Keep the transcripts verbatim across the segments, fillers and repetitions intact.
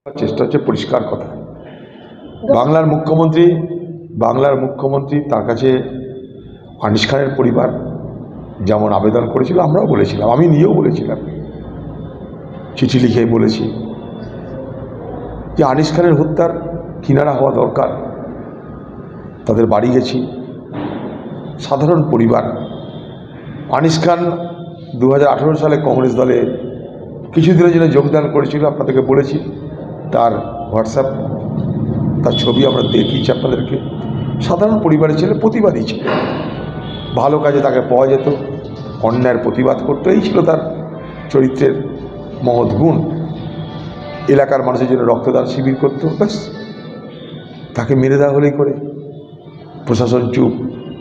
চেষ্টা হচ্ছে পরিষ্কার কথা। বাংলার মুখ্যমন্ত্রী বাংলার মুখ্যমন্ত্রী তার কাছে আনিস খানের পরিবার যেমন আবেদন করেছিল, আমরাও বলেছিলাম, আমি নিজেও বলেছিলাম, চিঠি লিখে বলেছি যে আনিস খানের হত্যার কিনারা হওয়া দরকার। তাদের বাড়ি গেছি, সাধারণ পরিবার। আনিস খান দু হাজার আঠেরো সালে কংগ্রেস দলে কিছুদিনের জন্য যোগদান করেছিল, আপনাদেরকে বলেছি। তার হোয়াটসঅ্যাপ, তার ছবি আমরা দেখিয়েছি আপনাদেরকে। সাধারণ পরিবারের ছেলে, প্রতিবাদী ছিল, ভালো কাজে তাকে পাওয়া যেত, অন্যায়ের প্রতিবাদ করতো, এই ছিল তার চরিত্রের মহৎ গুণ। এলাকার মানুষের জন্য রক্তদান শিবির করতো, ব্যাস। তাকে মেরে দেওয়া হলেই করে প্রশাসন চুপ,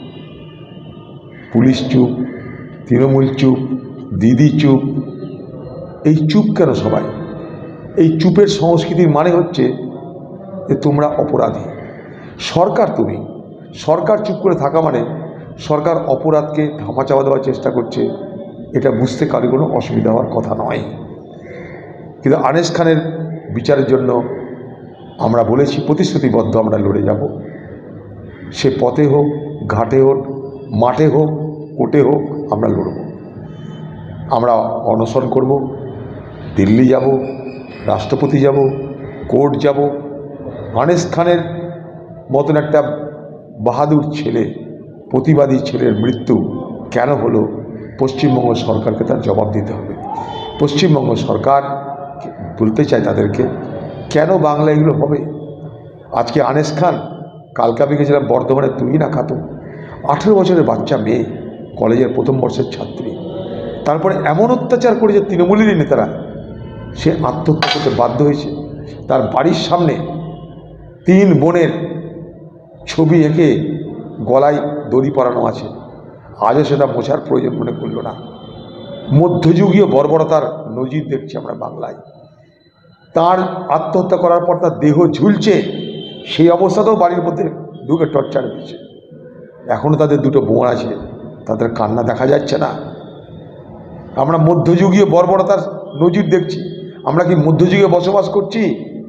পুলিশ চুপ, তৃণমূল চুপ, দিদি চুপ। এই চুপ কেন সবাই? এই চুপের সংস্কৃতির মানে হচ্ছে যে তোমরা অপরাধী, সরকার তুমি সরকার চুপ করে থাকা মানে সরকার অপরাধকে ধামাচাপা দেওয়ার চেষ্টা করছে। এটা বুঝতে কারো কোনো অসুবিধা হওয়ার কথা নয়। কিন্তু আনিস খানের বিচারের জন্য আমরা বলেছি, প্রতিশ্রুতিবদ্ধ, আমরা লড়ে যাব। সে পথে হোক, ঘাটে হোক, মাঠে হোক, কোর্টে হোক, আমরা লড়ব। আমরা অনশন করব, দিল্লি যাব, রাষ্ট্রপতি যাব, কোর্ট যাব। আনিস খানের মতন একটা বাহাদুর ছেলে, প্রতিবাদী ছেলের মৃত্যু কেন হলো, পশ্চিমবঙ্গ সরকারকে তার জবাব দিতে হবে। পশ্চিমবঙ্গ সরকার বলতে চায় তাদেরকে, কেন বাংলা এগুলো হবে? আজকে আনিস খান, কালকে আমি গেছিলাম বর্ধমানে, তুহিনা খাতুন, আঠেরো বছরের বাচ্চা মেয়ে, কলেজের প্রথম বর্ষের ছাত্রী। তারপরে এমন অত্যাচার করেছে তৃণমূলেরই নেতারা, সে আত্মহত্যা করতে বাধ্য হয়েছে। তার বাড়ির সামনে তিন বোনের ছবি এঁকে গলায় দড়ি পরানো আছে, আজও সেটা মোছার প্রয়োজন মনে করল না। মধ্যযুগীয় বর্বরতার নজির দেখছি আমরা বাংলায়। তার আত্মহত্যা করার পর তার দেহ ঝুলছে, সেই অবস্থাতেও বাড়ির মধ্যে ঢুকে টর্চার দিচ্ছে। এখনও তাদের দুটো বোন আছে, তাদের কান্না দেখা যাচ্ছে না। আমরা মধ্যযুগীয় বর্বরতার নজির দেখছি। আমরা কি মধ্যযুগে বসবাস করছি?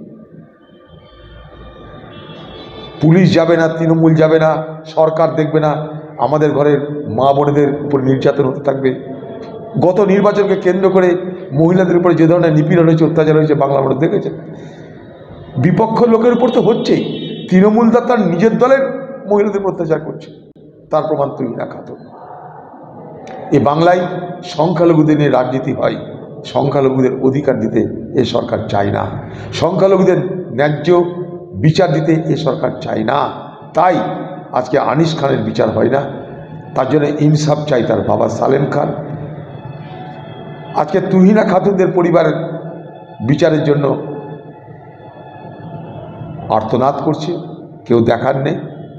পুলিশ যাবে না, তৃণমূল যাবে না, সরকার দেখবে না, আমাদের ঘরের মা বোনেদের উপর নির্যাতন হতে থাকবে। গত নির্বাচনকে কেন্দ্র করে মহিলাদের উপরে যে ধরনের নিপীড়ন হয়েছে, অত্যাচার হয়েছে, বাংলা মানুষ দেখেছে। বিপক্ষ লোকের উপর তো হচ্ছেই, তৃণমূল তার নিজের দলের মহিলাদের অত্যাচার করছে, তার প্রমাণ তুহিনা খাতুন। এ বাংলায় সংখ্যালঘুদের নিয়ে রাজনীতি হয়, সংখ্যালঘুদের অধিকার দিতে এ সরকার চায় না, সংখ্যালঘুদের ন্যায্য বিচার দিতে এ সরকার চায় না। তাই আজকে আনিস খানের বিচার হয় না, তার জন্য ইনসাফ চাই তার বাবা সালেম খান। আজকে তুহিনা খাতুনদের পরিবারের বিচারের জন্য আর্তনাদ করছে, কেউ দেখার নেই।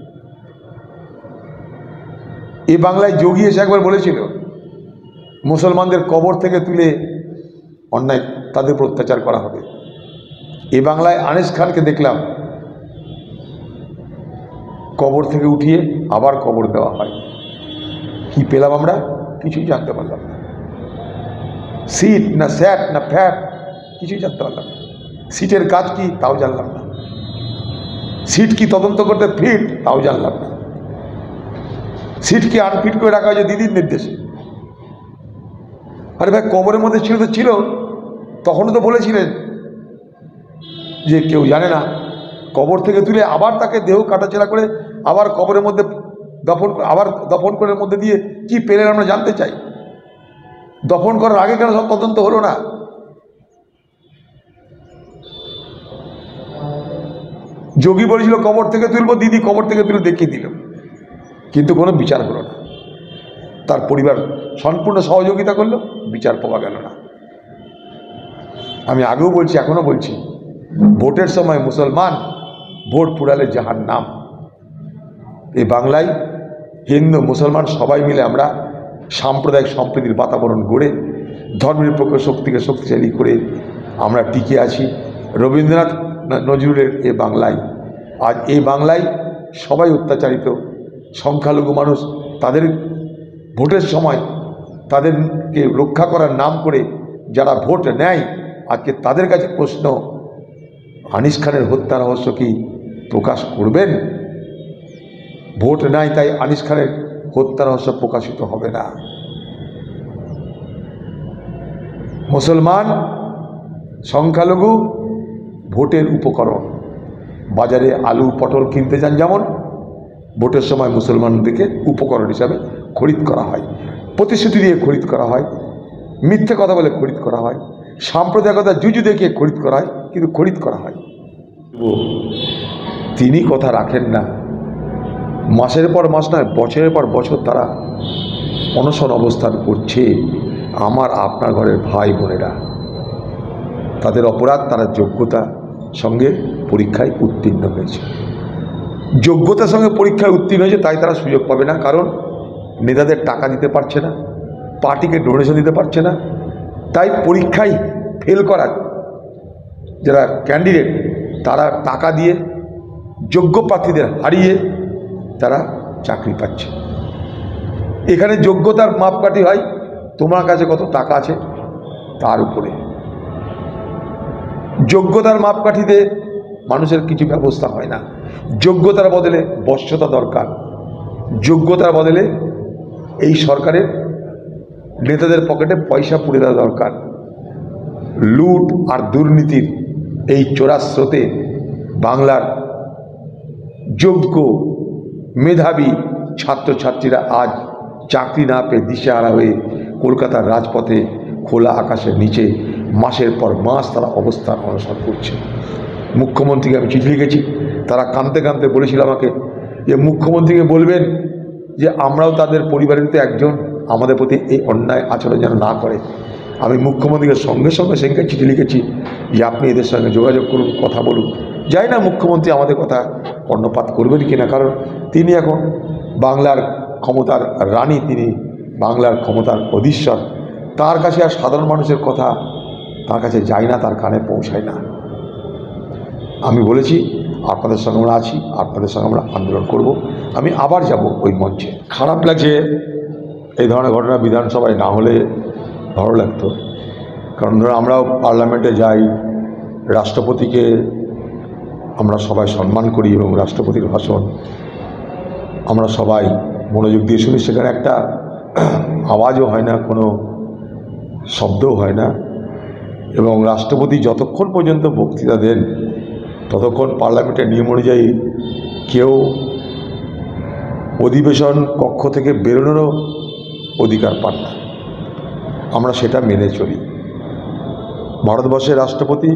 এ বাংলায় যোগী এসে একবার বলেছিল, মুসলমানদের কবর থেকে তুলে অন্যায় তাদের উপর অত্যাচার করা হবে। এ বাংলায় আনিস খানকে দেখলাম কবর থেকে উঠিয়ে আবার কবর দেওয়া হয়। কি পেলাম আমরা? কিছুই জানতে পারলাম না। সিট না স্যাট না ফ্যাট, কিছুই জানতে পারলাম না। সিটের কাজ কি তাও জানলাম না। সিট কি তদন্ত করতে ফিট তাও জানলাম না। সিট কি আনফিট করে রাখা হয়েছে দিদির নির্দেশে? আরে ভাই, কবরের মধ্যে ছিল তো ছিল, তখনও তো বলেছিলেন যে কেউ জানে না। কবর থেকে তুলে আবার তাকে দেহ কাটাছেড়া করে আবার কবরের মধ্যে দফন, আবার দফন করার মধ্যে দিয়ে কি পেলেন আমরা জানতে চাই। দফন করার আগে কেন সব তদন্ত হলো না? যোগী বলেছিল কবর থেকে তুলবো, দিদি কবর থেকে তুলে দেখিয়ে দিল, কিন্তু কোনো বিচার হলো না। তার পরিবার সম্পূর্ণ সহযোগিতা করলো, বিচার পাওয়া গেল না। আমি আগেও বলছি, এখনো বলছি, ভোটের সময় মুসলমান, ভোট পুরালে জাহান্নাম। এই বাংলায় হিন্দু মুসলমান সবাই মিলে আমরা সাম্প্রদায়িক সম্প্রীতির বাতাবরণ গড়ে ধর্মনিরপেক্ষ শক্তিকে শক্তিশালী করে আমরা টিকে আছি। রবীন্দ্রনাথ নজরুলের এ বাংলায়, আজ এই বাংলায় সবাই অত্যাচারিত, সংখ্যালঘু মানুষ। তাদের ভোটের সময় তাদেরকে রক্ষা করার নাম করে যারা ভোট নেয়, আজকে তাদের কাছে প্রশ্ন আনিস খানের হত্যা রহস্য কি প্রকাশ করবেন? ভোট নাই তাই আনিস খানের হত্যা রহস্য প্রকাশিত হবে না। মুসলমান সংখ্যালঘু ভোটের উপকরণ। বাজারে আলু পটল কিনতে যান যেমন, ভোটের সময় মুসলমানদেরকে উপকরণ হিসাবে খরিদ করা হয়, প্রতিশ্রুতি দিয়ে খরিদ করা হয়, মিথ্যে কথা বলে খরিদ করা হয়, সাম্প্রদায়িকতা জুজু দেখিয়ে খরিদ করা হয়, কিন্তু খরিদ করা হয়। তিনি কথা রাখেন না। মাসের পর মাস নয়, বছরের পর বছর তারা অনশন অবস্থান করছে। আমার আপনার ঘরের ভাই বোনেরা, তাদের অপরাধ, তারা যোগ্যতা সঙ্গে পরীক্ষায় উত্তীর্ণ হয়েছে। যোগ্যতার সঙ্গে পরীক্ষায় উত্তীর্ণ হয়েছে তাই তারা সুযোগ পাবে না, কারণ নেতাদের টাকা দিতে পারছে না, পার্টিকে ডোনেশন দিতে পারছে না। তাই পরীক্ষায় ফেল করার যারা ক্যান্ডিডেট, তারা টাকা দিয়ে যোগ্য প্রার্থীদের হারিয়ে তারা চাকরি পাচ্ছে। এখানে যোগ্যতার মাপকাঠি হয় তোমার কাছে কত টাকা আছে তার উপরে। যোগ্যতার মাপকাঠিতে মানুষের কিছু ব্যবস্থা হয় না। যোগ্যতার বদলে বশ্যতা দরকার। যোগ্যতার বদলে এই সরকারের নেতাদের পকেটে পয়সা পুরে দেওয়া দরকার। লুট আর দুর্নীতির এই চোরার স্রোতে বাংলার যোগ্য মেধাবী ছাত্রছাত্রীরা আজ চাকরি না পেয়ে দিশেহারা হয়ে কলকাতার রাজপথে খোলা আকাশের নিচে মাসের পর মাস তারা অবস্থান অনশন করছে। মুখ্যমন্ত্রীকে আমি চিঠি লিখেছি, তারা কাঁদতে কাঁদতে বলেছিল আমাকে যে মুখ্যমন্ত্রীকে বলবেন যে আমরাও তাদের পরিবারের তো একজন, আমাদের প্রতি এই অন্যায় আচরণ যেন না করে। আমি মুখ্যমন্ত্রীকে সঙ্গে সঙ্গে সেখানে চিঠি লিখেছি যে আপনি এদের সঙ্গে যোগাযোগ করুন, কথা বলুন। যাই না মুখ্যমন্ত্রী আমাদের কথা কর্ণপাত করবেন কিনা, কারণ তিনি এখন বাংলার ক্ষমতার রানী, তিনি বাংলার ক্ষমতার অধীশ্বর। তার কাছে আর সাধারণ মানুষের কথা তার কাছে যায় না, তার কানে পৌঁছায় না। আমি বলেছি আপনাদের সঙ্গে আমরা আছি, আপনাদের সঙ্গে আমরা আন্দোলন করব। আমি আবার যাব ওই মঞ্চে। খারাপ লাগছে এই ধরনের ঘটনা বিধানসভায় না হলে ভালো লাগতো, কারণ ধরো আমরাও পার্লামেন্টে যাই, রাষ্ট্রপতিকে আমরা সবাই সম্মান করি এবং রাষ্ট্রপতির ভাষণ আমরা সবাই মনোযোগ দিয়ে শুনি। সেখানে একটা আওয়াজও হয় না, কোনো শব্দও হয় না, এবং রাষ্ট্রপতি যতক্ষণ পর্যন্ত বক্তৃতা দেন ততক্ষণ পার্লামেন্টের নিয়ম অনুযায়ী কেউ অধিবেশন কক্ষ থেকে বেরোনোরও অধিকার পান না। আমরা সেটা মেনে চলি। ভারতবর্ষের রাষ্ট্রপতি,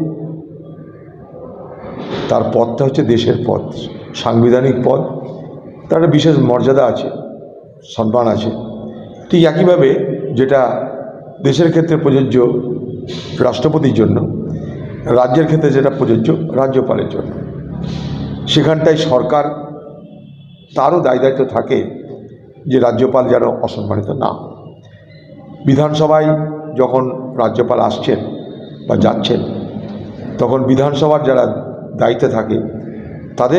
তার পদটা হচ্ছে দেশের পদ, সাংবিধানিক পদ, তার একটা বিশেষ মর্যাদা আছে, সম্মান আছে। ঠিক একইভাবে যেটা দেশের ক্ষেত্রে প্রযোজ্য রাষ্ট্রপতির জন্য, রাজ্যের ক্ষেত্রে যেটা প্রযোজ্য রাজ্যপালের জন্য, সেখানটায় সরকার তারও দায় দায়িত্ব থাকে যে রাজ্যপাল যেন অসম্মানিত না। বিধানসভায় যখন রাজ্যপাল আসছেন বা যাচ্ছেন, তখন বিধানসভার যারা দায়িত্বে থাকে তাদের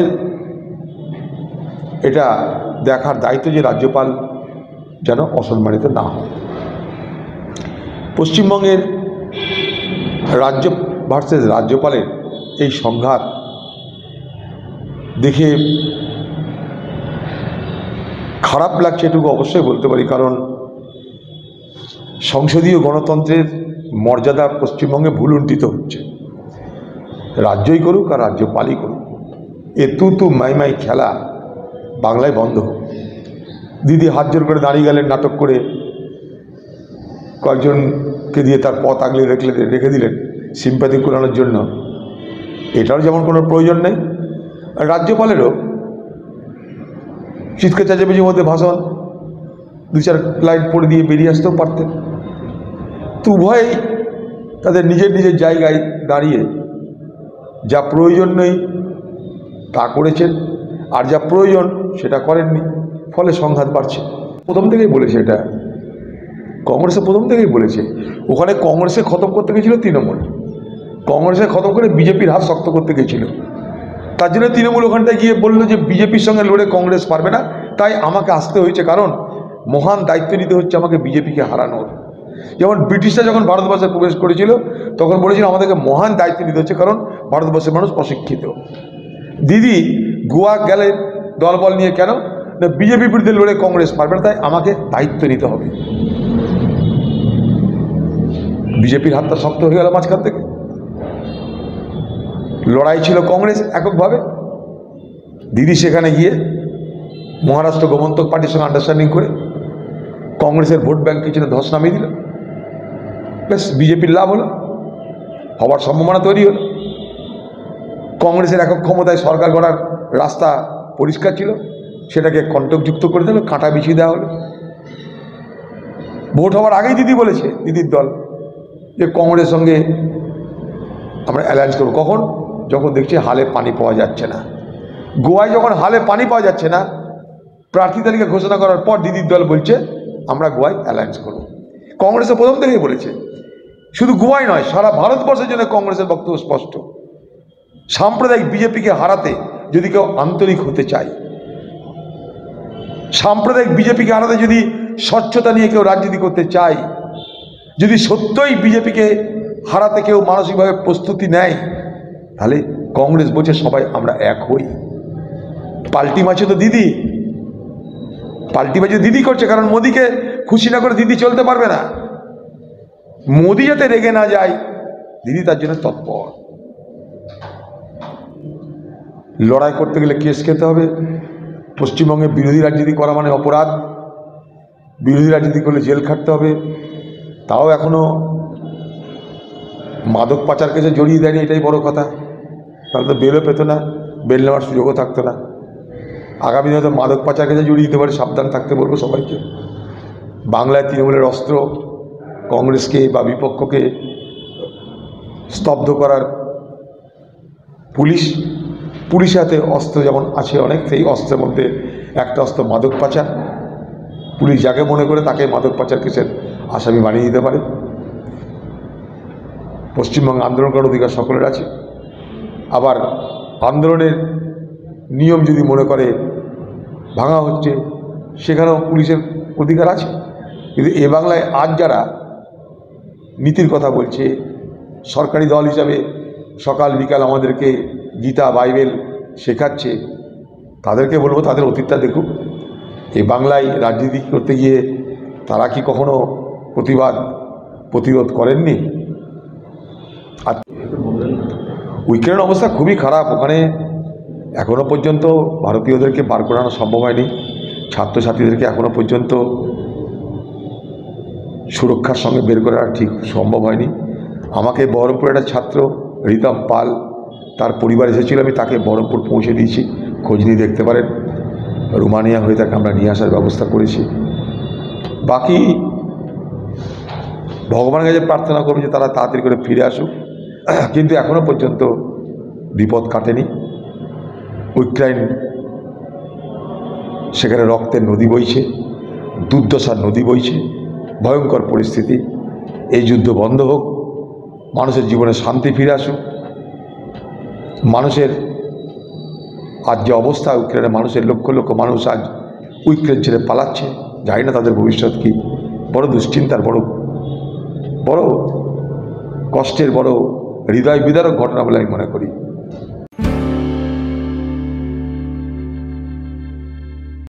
এটা দেখার দায়িত্ব যে রাজ্যপাল যেন অসম্মানিত না হয়। পশ্চিমবঙ্গের রাজ্য ভার্সেস রাজ্যপালের এই সংঘাত দেখে খারাপ লাগছে, এটুকু অবশ্যই বলতে পারি, কারণ সংসদীয় গণতন্ত্রের মর্যাদা পশ্চিমবঙ্গে ভুলুণ্ঠিত হচ্ছে। রাজ্যই করুক আর রাজ্যপালই করুক, এ তু তু মাই মাই খেলা বাংলায় বন্ধ হোক। দিদি হাত জোর করে দাঁড়িয়ে গেলেন নাটক করে, কয়েকজনকে দিয়ে তার পথ আগলে রেখে রেখে দিলেন সিম্প্যাথি কুড়ানোর জন্য। এটার যেমন কোনো প্রয়োজন নেই। রাজ্যপালেরও চিৎকার চেঁচামেচির মধ্যে ভাষণ দু চার লাইন পড়ে দিয়ে বেরিয়ে আসতেও পারতেন। তো উভয়েই তাদের নিজের নিজের জায়গায় দাঁড়িয়ে যা প্রয়োজন নেই তা করেছেন, আর যা প্রয়োজন সেটা করেননি, ফলে সংঘাত বাড়ছে। প্রথম থেকেই বলেছে, এটা কংগ্রেসে প্রথম থেকেই বলেছে। ওখানে কংগ্রেসে খতম করতে গেছিল তৃণমূল, কংগ্রেসে খতম করে বিজেপির হাত শক্ত করতে গেছিল। তার জন্য তৃণমূল ওখানটায় গিয়ে বললো যে বিজেপির সঙ্গে লড়ে কংগ্রেস পারবে না, তাই আমাকে আসতে হয়েছে, কারণ মহান দায়িত্ব নিতে হচ্ছে আমাকে বিজেপিকে হারানোর। যেমন ব্রিটিশরা যখন ভারতবর্ষে প্রবেশ করেছিল তখন বলেছিল আমাদেরকে মহান দায়িত্ব নিতে হচ্ছে, কারণ ভারতবর্ষের মানুষ অশিক্ষিত। দিদি গোয়া গেলে দলবল নিয়ে, কেন না বিজেপির বিরুদ্ধে লড়ে কংগ্রেস পারবে না, তাই আমাকে দায়িত্ব নিতে হবে। বিজেপির হাতটা শক্ত হয়ে গেল মাঝখান থেকে। লড়াই ছিল কংগ্রেস এককভাবে, দিদি সেখানে গিয়ে মহারাষ্ট্র গোমন্তক পার্টির সঙ্গে আন্ডারস্ট্যান্ডিং করে কংগ্রেসের ভোট ব্যাংক পিছনে ধস নামিয়ে দিল। বেশ, বিজেপির লাভ হলো, হওয়ার সম্ভাবনা তৈরি হলো। কংগ্রেসের একক ক্ষমতায় সরকার গড়ার রাস্তা পরিষ্কার ছিল, সেটাকে কণ্টকযুক্ত করে দিল, কাঁটা বিছিয়ে দেওয়া হলো। ভোট হওয়ার আগেই দিদি বলেছে, দিদির দল, যে কংগ্রেসের সঙ্গে আমরা অ্যালায়েন্স করবো। কখন? যখন দেখছি হালে পানি পাওয়া যাচ্ছে না। গোয়ায় যখন হালে পানি পাওয়া যাচ্ছে না, প্রার্থী তালিকা ঘোষণা করার পর দিদির দল বলছে আমরা গোয়ায় অ্যালায়েন্স করব। কংগ্রেসে প্রথম থেকেই বলেছে, শুধু গোয়ায় নয়, সারা ভারতবর্ষের জন্য কংগ্রেসের বক্তব্য স্পষ্ট। সাম্প্রদায়িক বিজেপিকে হারাতে যদি কেউ আন্তরিক হতে চায়, সাম্প্রদায়িক বিজেপিকে হারাতে যদি স্বচ্ছতা নিয়ে কেউ রাজনীতি করতে চায়, যদি সত্যই বিজেপিকে হারাতে কেউ মানসিকভাবে প্রস্তুতি নেয়, তাহলে কংগ্রেস বলছে সবাই আমরা এক হই। পাল্টি মারছে তো দিদি, পাল্টি বাজি দিদি করছে, কারণ মোদিকে খুশি না করে দিদি চলতে পারবে না। মোদি যাতে রেগে না যায়, দিদি তার জন্য তৎপর। লড়াই করতে গেলে কেস খেতে হবে। পশ্চিমবঙ্গে বিরোধী রাজনীতি করা মানে অপরাধ, বিরোধী রাজনীতি করলে জেল খাটতে হবে। তাও এখনো মাদক পাচার কেসে জড়িয়ে দেয়নি, এটাই বড় কথা। তাহলে তো বেলও পেত না, বেল নেওয়ার সুযোগও থাকতো না। আগামী দিনে তো মাদক পাচার কেসে জড়িয়ে দিতে পারে, সাবধান থাকতে বলবো সবাইকে। বাংলায় তৃণমূলের অস্ত্র কংগ্রেসকে বা বিপক্ষকে স্তব্ধ করার পুলিশ, পুলিশের হাতে অস্ত্র যেমন আছে অনেক, সেই অস্ত্রের মধ্যে একটা অস্ত্র মাদক পাচার। পুলিশ যাকে মনে করে তাকে মাদক পাচার কেসের আসামি বানিয়ে দিতে পারে। পশ্চিমবঙ্গে আন্দোলন করার অধিকার সকলের আছে। আবার আন্দোলনের নিয়ম যদি মনে করে ভাঙা হচ্ছে, সেখানেও পুলিশের অধিকার আছে। কিন্তু এ বাংলায় আজ যারা নীতির কথা বলছে, সরকারি দল হিসাবে সকাল বিকাল আমাদেরকে গীতা বাইবেল শেখাচ্ছে, তাদেরকে বলবো তাদের অতীতটা দেখুক। এই বাংলায় রাজনীতি করতে গিয়ে তারা কি কখনো প্রতিবাদ প্রতিরোধ করেননি? আর উইক্রেনের অবস্থা খুবই খারাপ। ওখানে এখনও পর্যন্ত ভারতীয়দেরকে বার করানো সম্ভব হয়নি, ছাত্রছাত্রীদেরকে এখনও পর্যন্ত সুরক্ষার সঙ্গে বের করা ঠিক সম্ভব হয়নি। আমাকে বহরমপুর একটা ছাত্র রিতম পাল, তার পরিবার এসেছিল, আমি তাকে বহরমপুর পৌঁছে দিয়েছি, খোঁজ নিয়ে দেখতে পারেন। রোমানিয়া হয়ে তাকে আমরা নিয়ে আসার ব্যবস্থা করেছি। বাকি ভগবানের কাছে প্রার্থনা করব যে তারা তাড়াতাড়ি করে ফিরে আসুক, কিন্তু এখনও পর্যন্ত বিপদ কাটেনি। ইউক্রেন, সেখানে রক্তের নদী বইছে, দুর্দশার নদী বইছে, ভয়ঙ্কর পরিস্থিতি। এই যুদ্ধ বন্ধ হোক, মানুষের জীবনে শান্তি ফিরে আসুক। মানুষের আজ যে অবস্থা, ইউক্রেনের মানুষের লক্ষ লক্ষ মানুষ আজ ইউক্রেন ছেড়ে পালাচ্ছে, জানি না তাদের ভবিষ্যৎ কী। বড় দুশ্চিন্তার, বড় বড় কষ্টের, বড় হৃদয় বিদারক ঘটনা বলে আমি মনে করি।